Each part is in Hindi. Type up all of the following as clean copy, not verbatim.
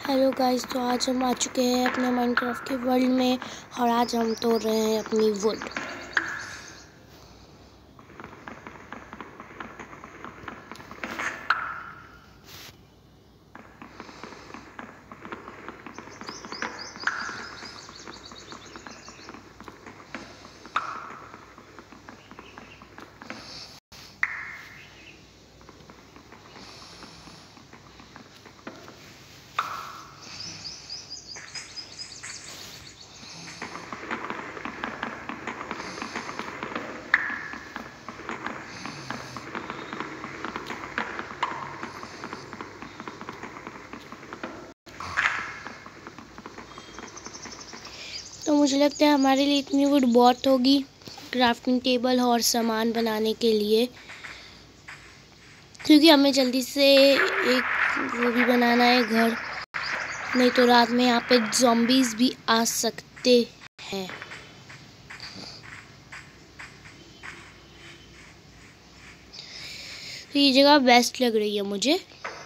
हेलो गाइस, तो आज हम आ चुके हैं अपने माइनक्राफ्ट के वर्ल्ड में और आज हम तोड़ रहे हैं अपनी वुड। तो मुझे लगता है हमारे लिए इतनी वुड बहुत होगी क्राफ्टिंग टेबल और सामान बनाने के लिए, क्योंकि हमें जल्दी से एक वो भी बनाना है घर, नहीं तो रात में यहाँ पे ज़ॉम्बीज़ भी आ सकते हैं। तो ये जगह बेस्ट लग रही है मुझे।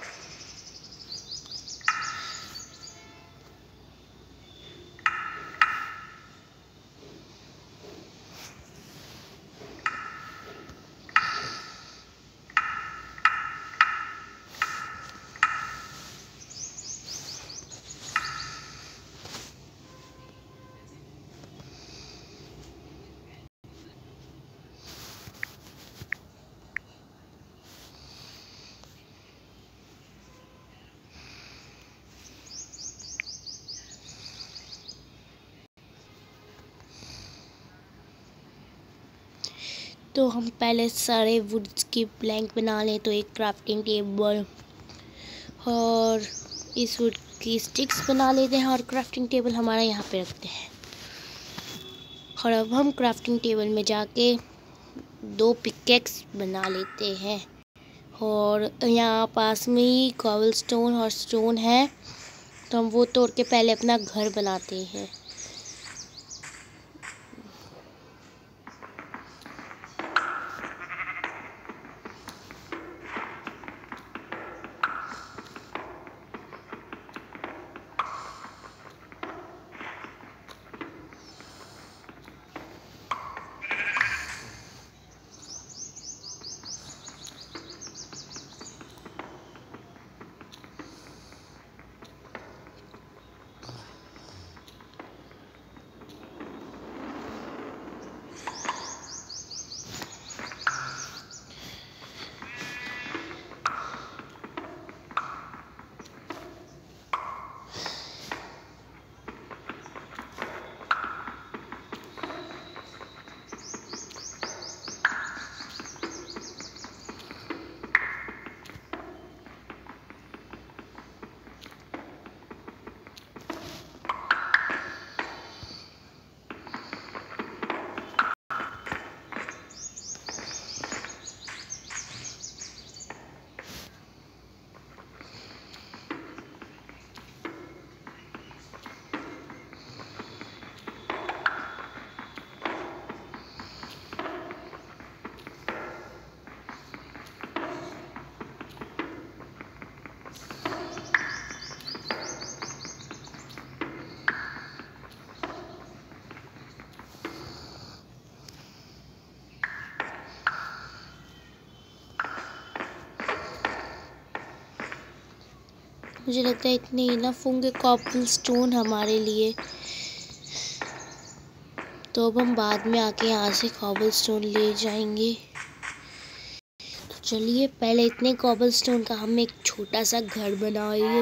तो हम पहले सारे वुड्स की प्लैंक बना लें, तो एक क्राफ्टिंग टेबल और इस वुड की स्टिक्स बना लेते हैं और क्राफ्टिंग टेबल हमारा यहाँ पे रखते हैं। और अब हम क्राफ्टिंग टेबल में जाके 2 पिकेक्स बना लेते हैं और यहाँ पास में ही कॉबल स्टोन और स्टोन है, तो हम वो तोड़ के पहले अपना घर बनाते हैं। मुझे लगता है इतने इनफ होंगे कॉबल स्टोन हमारे लिए, तो अब हम बाद में आके यहाँ से कॉबल स्टोन ले जाएंगे। तो चलिए पहले इतने कॉबल स्टोन का हम एक छोटा सा घर बनाएंगे।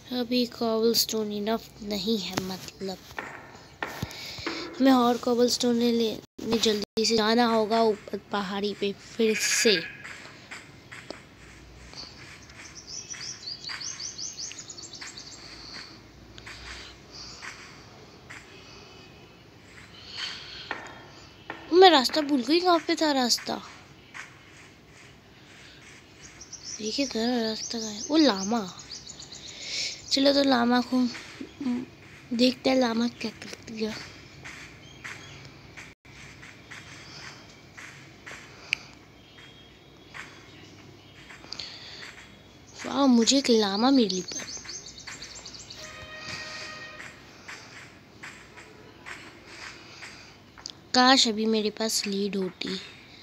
अभी कॉबलस्टोन इनफ नहीं है, मतलब हमें और कॉबलस्टोन लेने जल्दी से जाना होगा ऊपर पहाड़ी पे फिर से। मैं रास्ता भूल गई, कहाँ पे था रास्ता? देखिए रास्ता कहाँ है? वो लामा। चलो तो लामा को देखते हैं लामा क्या करती है। वाह, मुझे एक लामा मिली पर काश अभी मेरे पास लीड होती।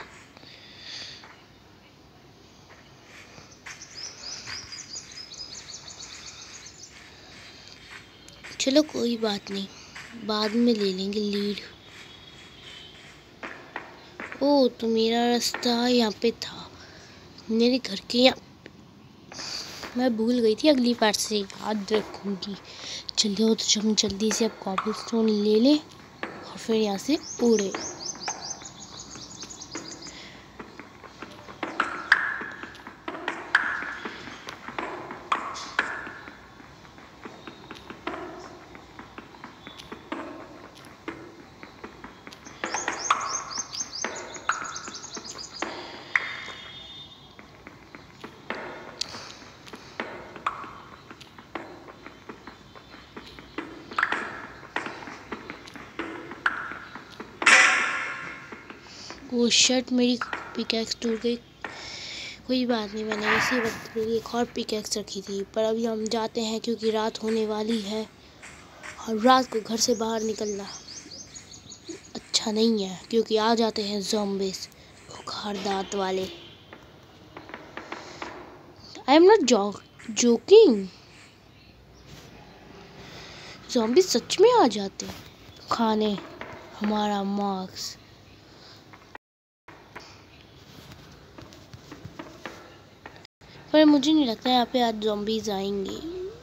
चलो कोई बात नहीं, बाद में ले लेंगे लीड। ओ तो मेरा रास्ता यहाँ पे था, मेरे घर के यहाँ। मैं भूल गई थी, अगली बार से याद रखूंगी। चलिए तो हम जल्दी से अब कॉबलस्टोन ले लें और फिर यहाँ से उड़े। वो शर्ट मेरी पिकैक्स टूट गई, कोई बात नहीं, मैंने इसी वक्त के लिए एक और पिकैक्स रखी थी। पर अभी हम जाते हैं क्योंकि रात होने वाली है और रात को घर से बाहर निकलना अच्छा नहीं है क्योंकि आ जाते हैं ज़ॉम्बीज़ खुखार दांत वाले। I am not joking, zombies सच में आ जाते हैं खाने हमारा मार्क्स। पर मुझे नहीं लगता यहाँ पे आज ज़ॉम्बीज़ आएंगे।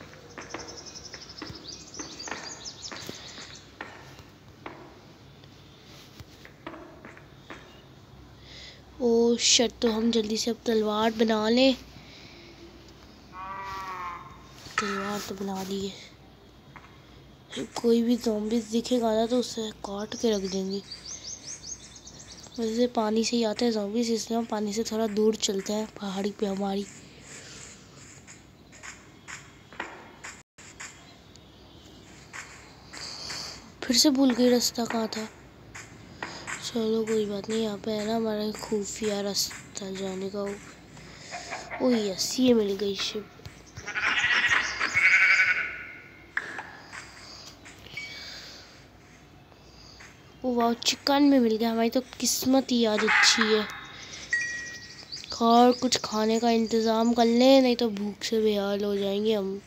ओ शिट, तो हम जल्दी से अब तलवार बना लें। तलवार तो बना ली है। कोई भी ज़ॉम्बीज़ दिखेगा ना तो उसे काट के रख देंगे। वैसे पानी से ही आते हैं ज़ॉम्बीज़, इसलिए हम पानी से थोड़ा दूर चलते हैं पहाड़ी पे हमारी। फिर से भूल गई रास्ता कहाँ था। चलो कोई बात नहीं, यहाँ पे है ना हमारा खुफिया रास्ता जाने का। ओ यस, ये मिल गई शिप। ओ वाह, चिकन में मिल गया। हमारी तो किस्मत ही आज अच्छी है। और कुछ खाने का इंतज़ाम कर लें, नहीं तो भूख से बेहाल हो जाएंगे हम।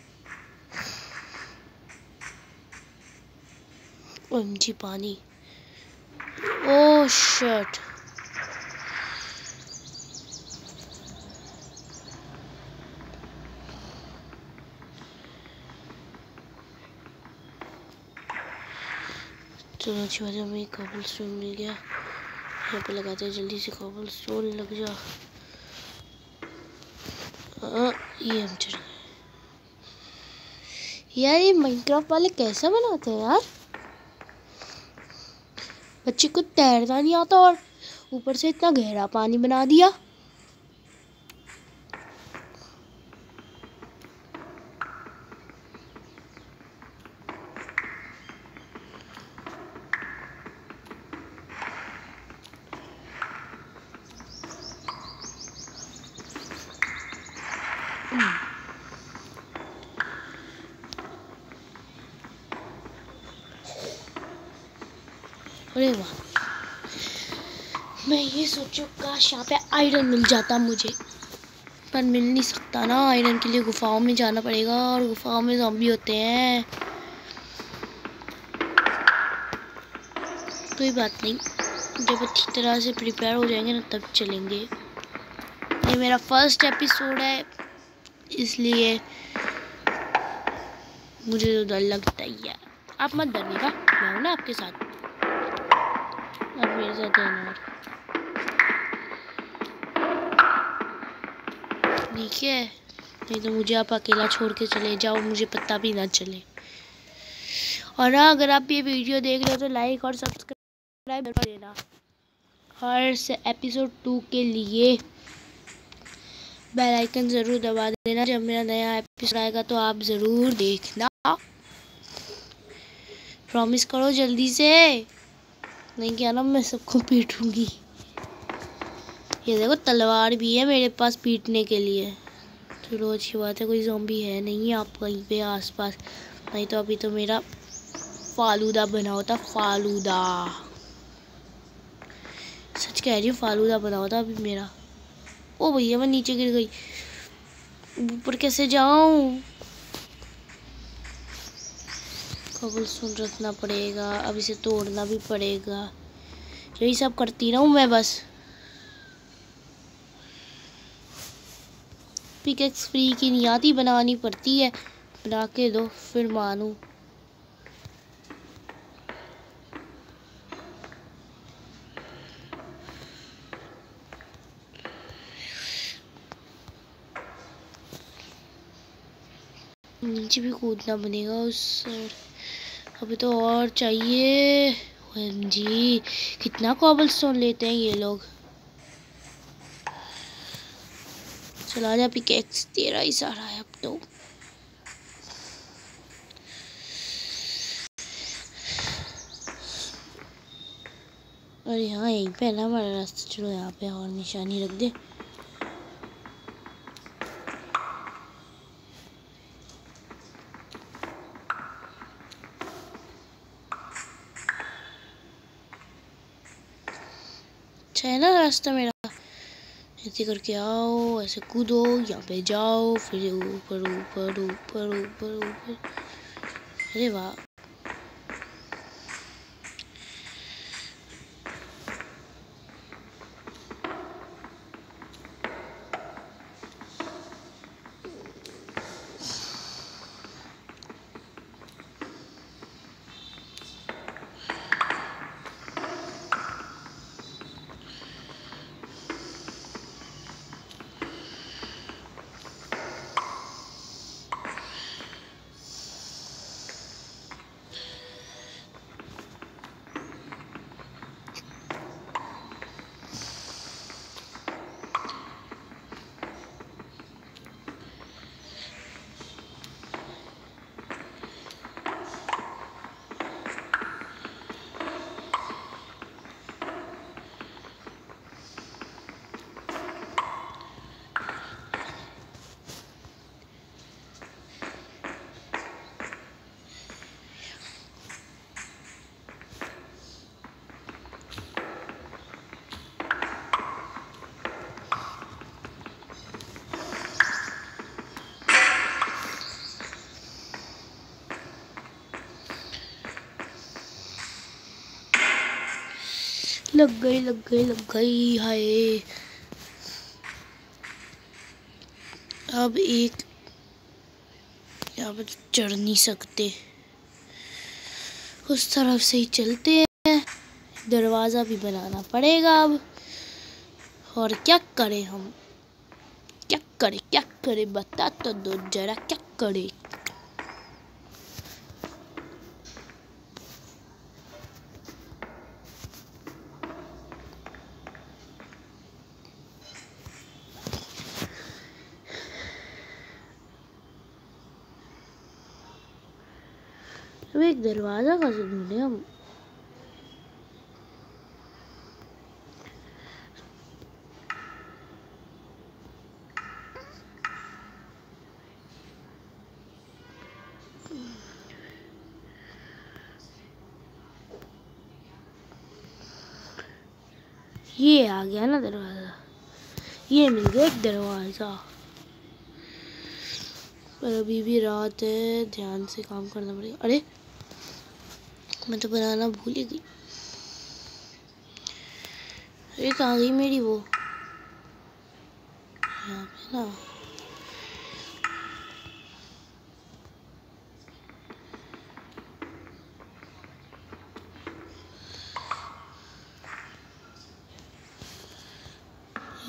ओमजी पानी। ओह शिट, चलो अच्छी बात है, हमें कॉबलस्टोन मिल गया। यहाँ पे लगाते हैं जल्दी से, कॉबलस्टोन लग जा। ये हम चढ़ गए। यार ये माइनक्राफ्ट वाले कैसा बनाते हैं यार, बच्चे को तैरना नहीं आता और ऊपर से इतना गहरा पानी बना दिया। अरे वाह, मैं ये सोचूं काश यहाँ पे आयरन मिल जाता मुझे, पर मिल नहीं सकता ना। आयरन के लिए गुफाओं में जाना पड़ेगा और गुफाओं में ज़ॉम्बी होते हैं। कोई बात नहीं, जब अच्छी तरह से प्रिपेयर हो जाएंगे ना तब चलेंगे। ये मेरा फर्स्ट एपिसोड है इसलिए मुझे तो डर लगता ही है। आप मत डरिएगा, मैं हूँ ना आपके साथ। आप मेरे साथ रहना। ठीक है, नहीं तो मुझे आप अकेला छोड़ के चले जाओ, मुझे पता भी ना चले। और हाँ, अगर आप ये वीडियो देख रहे हो तो लाइक और सब्सक्राइब कर देना। हर से एपिसोड 2 के लिए बेल आइकन ज़रूर दबा देना। जब मेरा नया एपिसोड आएगा तो आप ज़रूर देखना। प्रॉमिस करो जल्दी से, नहीं क्या ना मैं सबको पीटूंगी। ये देखो तलवार भी है मेरे पास पीटने के लिए। चलो अच्छी बात है, कोई ज़ॉम्बी है नहीं आप कहीं पे आसपास, नहीं तो अभी तो मेरा फालूदा बना होता। फालूदा, सच कह रही हूँ, फालूदा बना होता अभी मेरा। ओ भैया मैं नीचे गिर गई, ऊपर कैसे जाऊं? कबलस्टोन रखना पड़ेगा, अब इसे तोड़ना भी पड़ेगा। यही सब करती रहूं मैं बस। पिकेक्स फ्री की नहीं आती, बनानी पड़ती है। बना के दो फिर मानू। नीचे भी कूदना बनेगा उस। अभी तो और चाहिए। OMG, कितना कॉबलस्टोन लेते हैं ये लोग। चला जा पिकेक्स, तेरा ही सारा है अब तो। अरे हाँ, यहीं पे है ना हमारा रास्ता। चलो यहाँ पे और निशानी रख दे। अच्छा है ना रास्ता मेरा। ऐसे करके आओ, ऐसे कूदो, यहाँ पे जाओ, फिर ऊपर ऊपर ऊपर ऊपर ऊपर। अरे वाह, लग गई लग गई लग गई। हाय, अब एक यहाँ पर चढ़ नहीं सकते, उस तरफ से ही चलते हैं। दरवाज़ा भी बनाना पड़ेगा अब। और क्या करें हम, क्या करें बता तो दो जरा, क्या करें। अब एक दरवाज़ा कैसे ढूंढे हम। ये आ गया ना दरवाज़ा, ये मिल गया एक दरवाज़ा। पर अभी भी रात है, ध्यान से काम करना पड़ेगा। अरे मैं तो बनाना भूल ही गई। अरे कहाँ गई मेरी वो, यहाँ पे ना।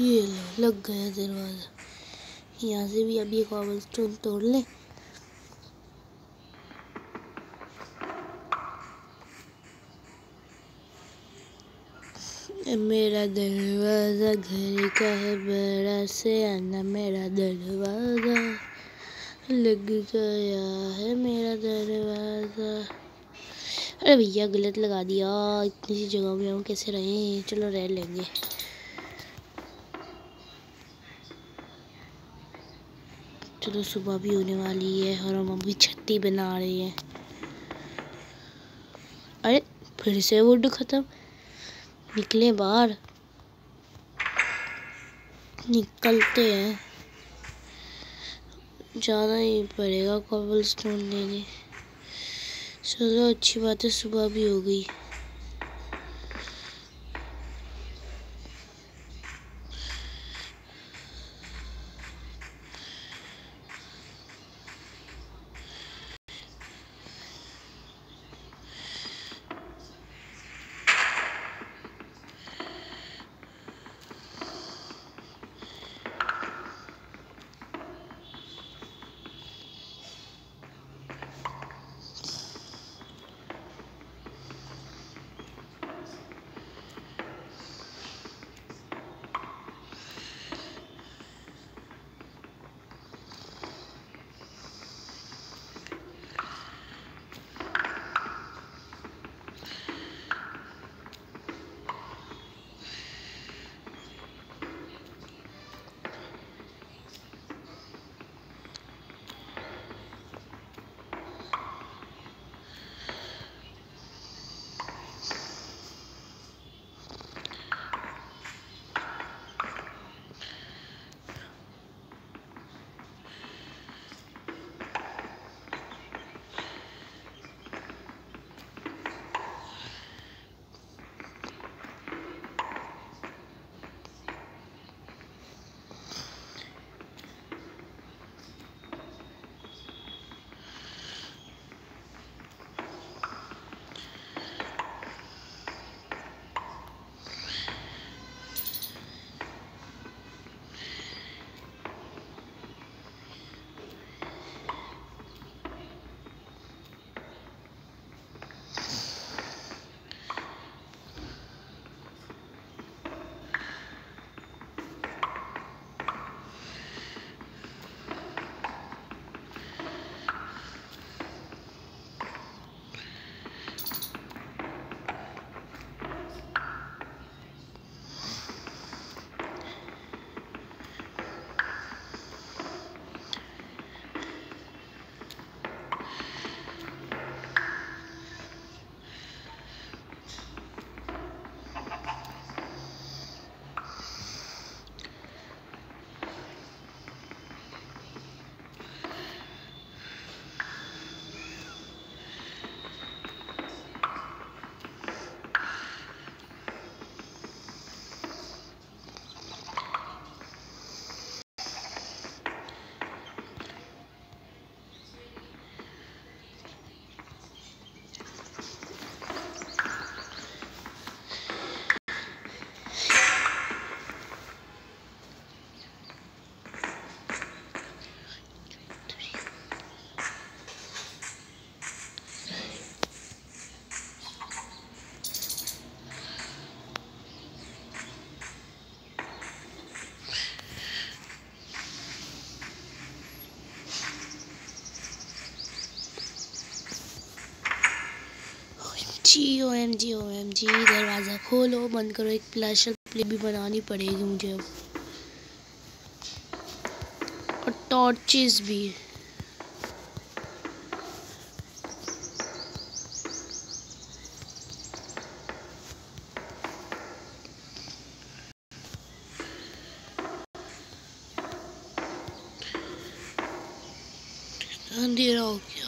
ये लग गया दरवाज़ा। यहाँ से भी अभी एक कॉबलस्टोन तोड़ लें। मेरा दरवाज़ा घर का है बड़ा से आना, मेरा दरवाज़ा लग गया है मेरा दरवाज़ा। अरे भैया गलत लगा दिया, इतनी सी जगह में हम कैसे रहें। चलो रह लेंगे। चलो सुबह भी होने वाली है और हम अभी छत्ती बना रहे हैं। अरे फिर से वुड खत्म। निकले बाहर, निकलते हैं। जाना ही पड़ेगा कॉबलस्टोन लेने। चलो अच्छी बात है, सुबह भी हो गई। OMG दरवाज़ा खोलो, बंद करो। एक प्लेशर प्ले भी बनानी पड़ेगी मुझे अब, और टॉर्चेस भी। अंधेरा हो गया।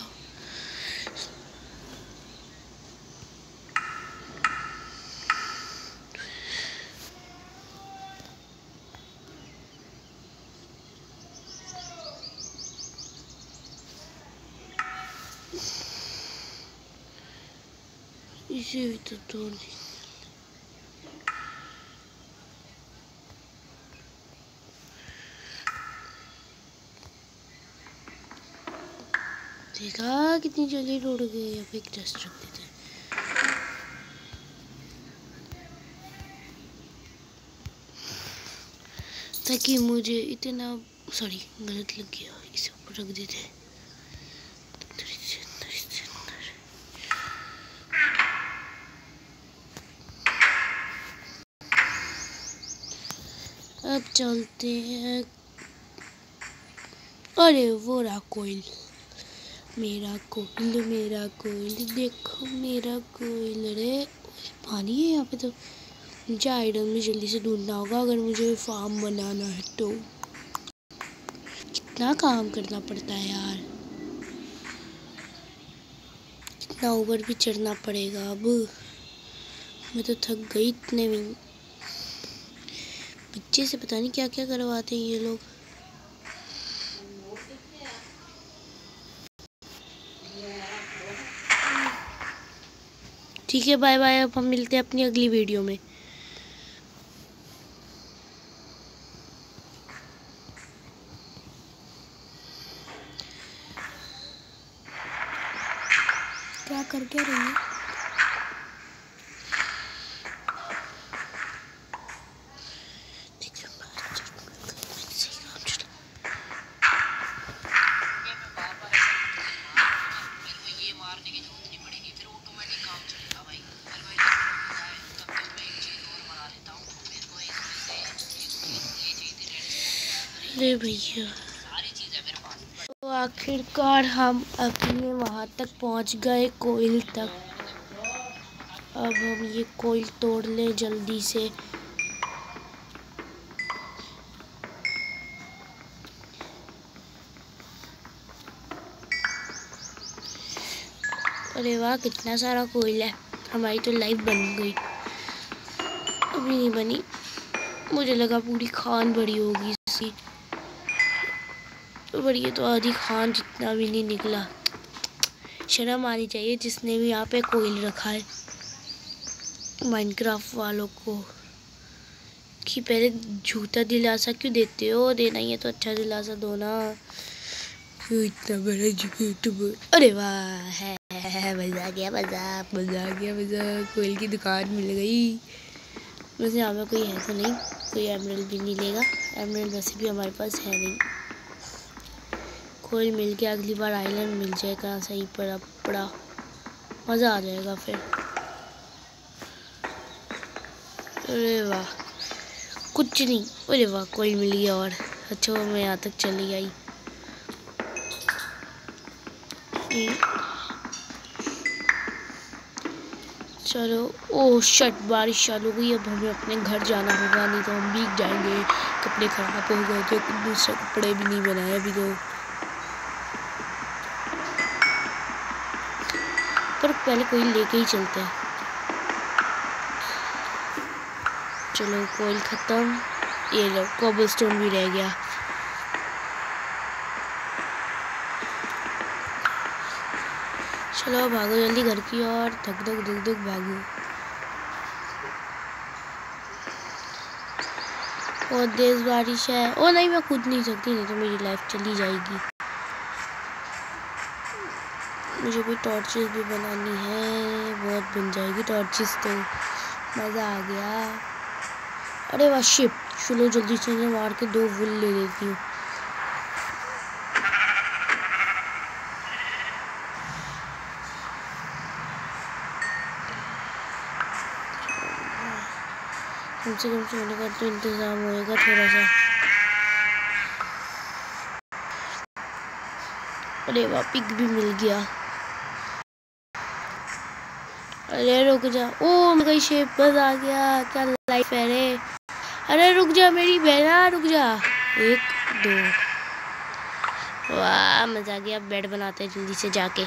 इसे भी तो तोड़ दी। देखा कितनी जल्दी टूट गई। अब एक डस्ट रख देते हैं। ताकि मुझे इतना सॉरी गलत लग गया, इसे ऊपर रख देते हैं। अब चलते हैं। अरे वो रहा कोयल, मेरा कोयल देखो मेरा कोयल। अरे पानी है यहाँ पे, तो मुझे आइडल में जल्दी से ढूंढना होगा अगर मुझे फार्म बनाना है तो। कितना काम करना पड़ता है यार, कितना ऊपर भी चढ़ना पड़ेगा। अब मैं तो थक गई इतने में। बच्चे से पता नहीं क्या क्या करवाते हैं ये लोग। ठीक है, बाय बाय। अब हम मिलते हैं अपनी अगली वीडियो में। क्या कर क्या रही है? अरे भैया, तो आखिरकार हम अपने वहाँ तक पहुँच गए, कोयल तक। अब हम ये कोयल तोड़ लें जल्दी से। अरे वाह, कितना सारा कोयल है। हमारी तो लाइफ बन गई। अभी नहीं बनी, मुझे लगा पूरी खान बड़ी होगी इसकी। पर ये तो आधी खान जितना भी नहीं निकला। शर्म आनी चाहिए जिसने भी यहाँ पे कोयल रखा है माइनक्राफ्ट वालों को। कि पहले झूठा दिलासा क्यों देते हो? देना ही है तो अच्छा दिलासा दो ना। क्यों इतना बड़ा झूठ बोल। अरे वाह, है मजा आ गया, मजा। कोयल की दुकान मिल गई। वैसे यहाँ पे कोई है तो नहीं, कोई एमरल्ड भी नहीं लेगा। एमरल्ड वैसे भी हमारे पास है नहीं। कोयल मिल गया, अगली बार आइलैंड मिल जाएगा सही पर बड़ा मज़ा आ जाएगा फिर। अरे वाह, कुछ नहीं। अरे वाह, कोयल मिल गया। और अच्छा मैं यहाँ तक चली आई। चलो, ओह शट, बारिश चालू हुई। अब हमें अपने घर जाना होगा, नहीं तो हम भीग जाएंगे। कपड़े खराब हो गए थे, दूसरे कपड़े भी नहीं बनाए अभी तो। पर पहले कोई लेके ही चलते हैं। चलो, कोयल ख़त्म। ये लो, कोबलस्टोन भी रह गया। चलो भागो जल्दी घर की ओर। धक धक भागो। बहुत तेज बारिश है। ओ नहीं, मैं कूद नहीं सकती, नहीं तो मेरी लाइफ चली जाएगी। मुझे भी टॉर्चेस भी बनानी है, बहुत बन जाएगी टॉर्चेस तो। मज़ा आ गया। अरे वाह शिप, चलो जल्दी से मार के 2 वुल ले लेती हूँ। कम से कम सोने का तो इंतज़ाम होएगा थोड़ा सा। अरे वाह, पिग भी मिल गया। अरे रुक जा। ओ मेरी शेप बस आ गया। क्या लाइफ है रे। अरे रुक जा मेरी बहना, रुक जा। 1 2। वाह मज़ा आ गया। बेड बनाते हैं जल्दी से जाके।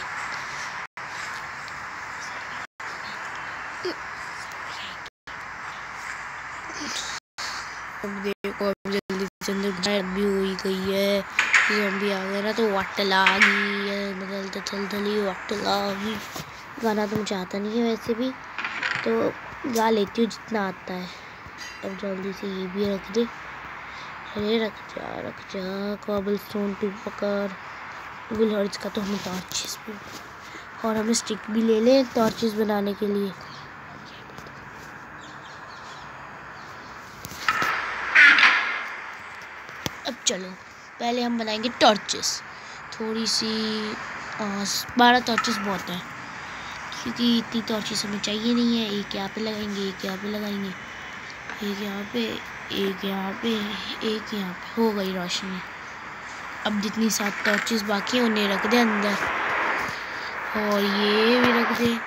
अब देखो, अब जल्दी से अंदर भी हो ही गई है। ज़ॉम्बी आ गया ना तो वाटल आ गई है। बदलते थलथली वाटल आ गई। गाना तो मुझे आता नहीं है वैसे भी, तो गा लेती हूँ जितना आता है। अब जल्दी से ये भी रख दे। अरे रख जा कोबलस्टोन 2 पकड़। वुल हर्ट्स का तो हमें टॉर्चेस भी, और हमें स्टिक भी ले लें टॉर्चेस बनाने के लिए। अब चलो पहले हम बनाएंगे टॉर्चेस, थोड़ी सी 12 टॉर्चेस बहुत है, क्योंकि इतनी टॉर्चेस हमें चाहिए नहीं है। एक यहाँ पे लगाएंगे, एक यहाँ पे लगाएंगे, एक यहाँ पे, एक यहाँ पे, एक यहाँ पे, हो गई रोशनी। अब जितनी 7 टॉर्चेस बाकी हैं उन्हें रख दे अंदर, और ये भी रख दे।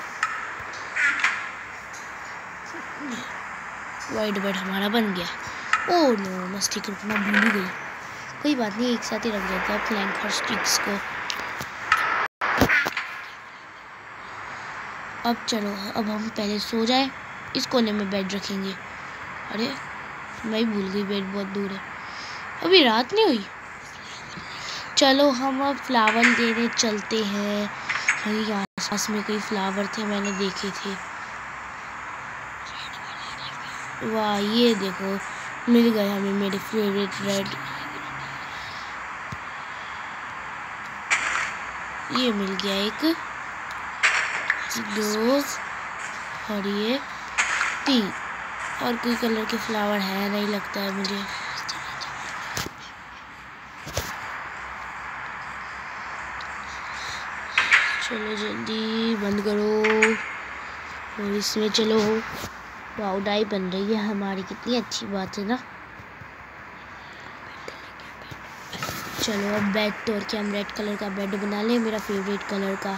वाइट बेड हमारा बन गया। ओह नो, मैं स्टिक रखना भूल ही गई। कोई बात नहीं, एक साथ ही रख देते हैं प्लैंक और स्टिक्स को। अब चलो, अब हम पहले सो जाए। इस कोने में बेड रखेंगे। अरे मैं ही भूल गई, बेड बहुत दूर है, अभी रात नहीं हुई। चलो हम अब फ्लावर लेने चलते हैं। यहीं आसपास में कई फ्लावर थे, मैंने देखे थे। वाह, ये देखो मिल गए हमें मेरे फेवरेट रेड। ये मिल गया एक, 2 और ये 3। और कोई कलर के फ्लावर है नहीं लगता है मुझे। चलो जल्दी बंद करो। और इसमें चलो, वाओ डाई बन रही है हमारी, कितनी अच्छी बात है ना। चलो अब बेड तोड़ के हम रेड कलर का बेड बना लें, मेरा फेवरेट कलर का।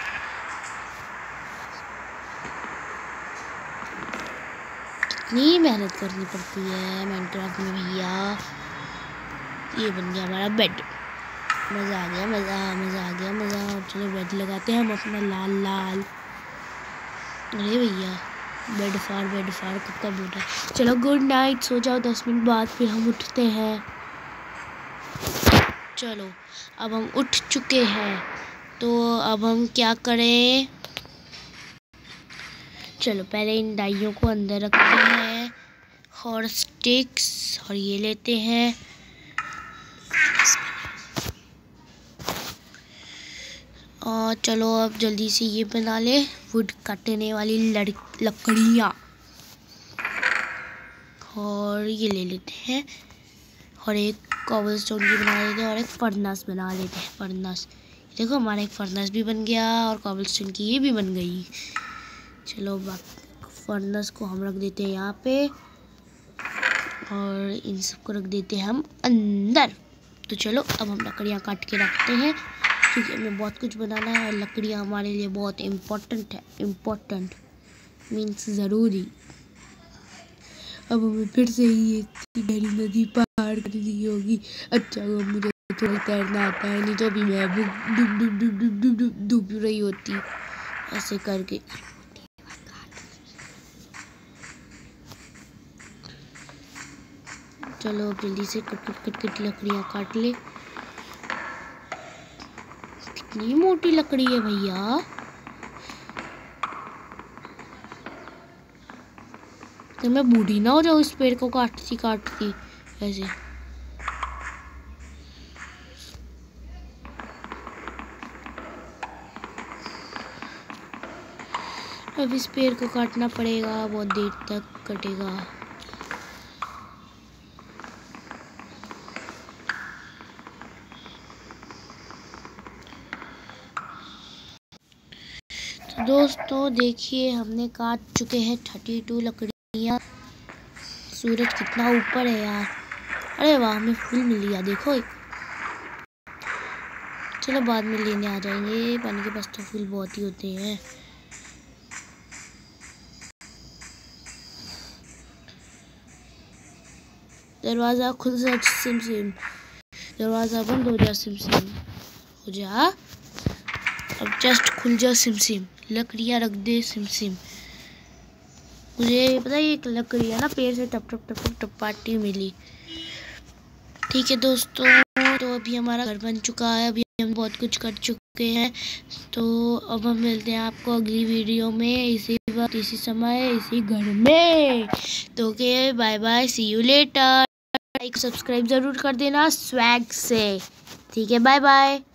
कितनी मेहनत करनी पड़ती है माइनक्राफ्ट में भैया। ये बन गया हमारा बेड। मज़ा आ गया, मज़ा आ गया, मज़ा। और चलो बेड लगाते हैं हम अपना लाल लाल। अरे भैया बेड फाड़ कब का बोल रहा है। चलो गुड नाइट, सो जाओ, 10 मिनट बाद फिर हम उठते हैं। चलो अब हम उठ चुके हैं, तो अब हम क्या करें। चलो पहले इन डाइयों को अंदर रखते हैं, और स्टिक्स, और ये लेते हैं। और चलो अब जल्दी से ये बना ले, वुड काटने वाली लकड़ियाँ, और ये ले लेते हैं। और एक कॉबलस्टोन की बना लेते हैं, और एक फर्नेस बना लेते हैं। फर्नेस देखो, हमारा एक फर्नेस भी बन गया, और कॉबलस्टोन की ये भी बन गई। चलो फर्नेस को हम रख देते हैं यहाँ पे, और इन सबको रख देते हैं हम अंदर। तो चलो अब हम लकड़ियाँ काट के रखते हैं, क्योंकि हमें बहुत कुछ बनाना है, और लकड़ियाँ हमारे लिए बहुत इम्पोर्टेंट है। इम्पोर्टेंट मीन्स ज़रूरी। अब हमें फिर से ही एक गहरी नदी पार करनी होगी। अच्छा वो मुझे थोड़ा तैरना आता है, नहीं तो भी मैं डूब रही होती ऐसे करके। चलो जल्दी से कट लकड़ियाँ काट ले। कितनी मोटी लकड़ी है भैया। तो मैं बूढ़ी ना हो जाऊँ इस पेड़ को काटती ऐसे। अब इस पेड़ को काटना पड़ेगा, बहुत देर तक कटेगा। तो दोस्तों देखिए, हमने काट चुके हैं 32 लकड़ियाँ। सूरज कितना ऊपर है यार। अरे वाह, हमें फूल मिल गया देखो एक। चलो बाद में लेने आ जाएंगे, पानी के पास तो फूल बहुत ही होते हैं। दरवाज़ा खुल जा सिम, दरवाज़ा बंद हो जा सिम हो जा। अब जस्ट खुल जा सिम, लकड़ियाँ रख दे सिम। मुझे पता है एक लकड़ी है ना, पेड़ से टप पाटी मिली। ठीक है दोस्तों, तो अभी हमारा घर बन चुका है, अभी हम बहुत कुछ कर चुके हैं। तो अब हम मिलते हैं आपको अगली वीडियो में, इसी वक्त, इसी समय, इसी घर में। तो okay, bye bye, see you later. Like subscribe ज़रूर कर देना स्वैग से। ठीक है, बाय बाय।